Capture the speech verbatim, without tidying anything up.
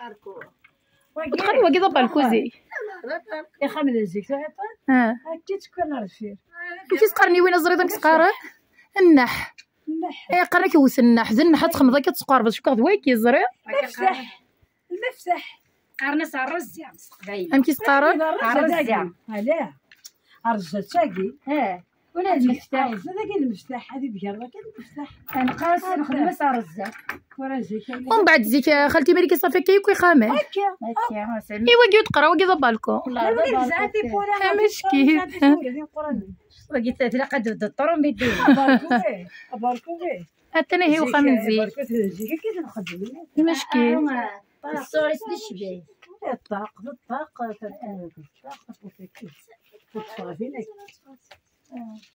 وتخلي واقي ضبا الكوزي يا خامل الزيك ها هكا تكون الفير كي تقارني وين زريضه كتقارن النح النح اي قرا كيوس النح زنح تخمض كتسقار باش كاع واكي زري المفتاح المفتاح قرنس الرزية مستقبل ام كيسقارن الرزة علاه الرزة تاقي اه ولا المفتاح الرزة ذاك المفتاح هذه بقربة كان المفتاح نقاس نخدم الرزة ورازيك ومن بعد زيك خالتي مالك صافي كيكوي خامل هكا هكا سلمي اي واقي تقرا واقي ضبالكم زعتي فورا مشكي وقيت ثلاثة قد الطرم بيدي باركو به باركو به حتى انا هي وخامل زيك باركو زيك كي نخدم مشكي الصورة تشبه الطاق الطاق الطاق الطاق